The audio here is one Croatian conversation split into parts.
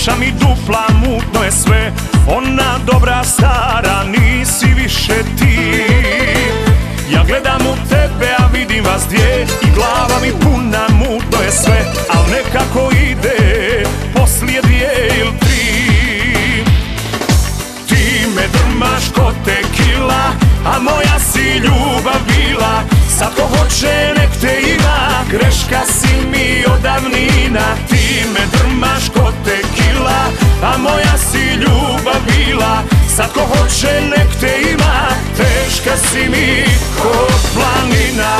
Ploča mi dupla, mutno je sve, ona dobra stara, nisi više ti. Ja gledam u tebe, a vidim vas dvije, i glava mi puna, mutno je sve, al nekako ide poslije dvije ili tri. Ti me drmaš ko tekila, a moja si ljubav bila. Sad ko hoće nek te ima, greška si mi od davnina. Ti me drmaš ko tekila, a moja si ljubav bila. Sad ko hoće nek te ima, teška si mi ko planina.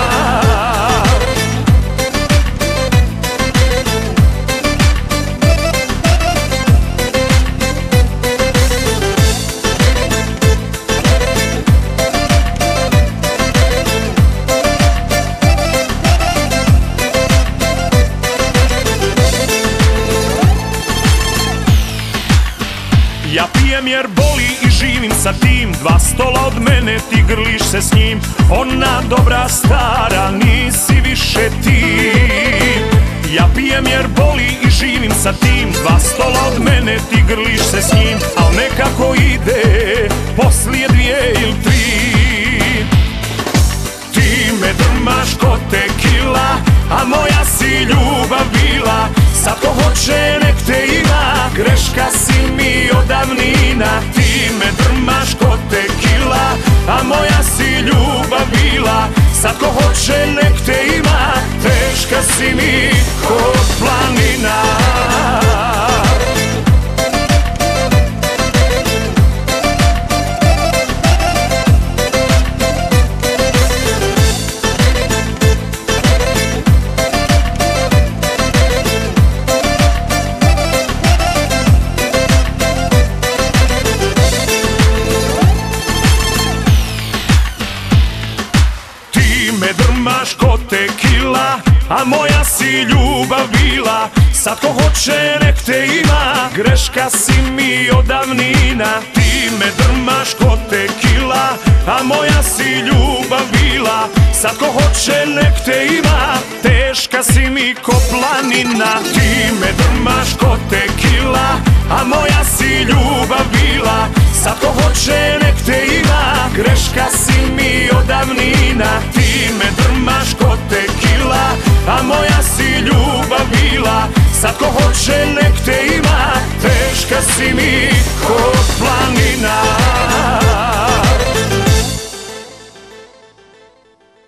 Ja pijem jer boli i živim sa tim, dva stola od mene, ti grliš se s njim. Ona dobra stara, nisi više ti. Ja pijem jer boli i živim sa tim, dva stola od mene, ti grliš se s njim. Al nekako ide poslije dvije ili tri. Ti me drmaš ko tekila, a moja si ljubav bila. Sad ko hoće nek te ima, greška si mi od davnina. Ti me drmaš ko tekila, a moja si ljubav bila. Sad ko hoće nek te ima, teška si mi ko planina. Me drmaš ko tekila, a moja si ljubav bila. Sad ko hoće nek te ima, greška si mi od davnina. Ti me drmaš ko tekila, a moja si ljubav bila. Sad ko hoće nek te ima, teška si mi ko planina. Ti me drmaš ko tekila, a moja si ljubav bila. Sad ko hoće nek te ima, greška si mi od davnina. Ti me drmaš ko tekila, a moja si ljubav bila. Sad ko hoće nek te ima, teška si mi ko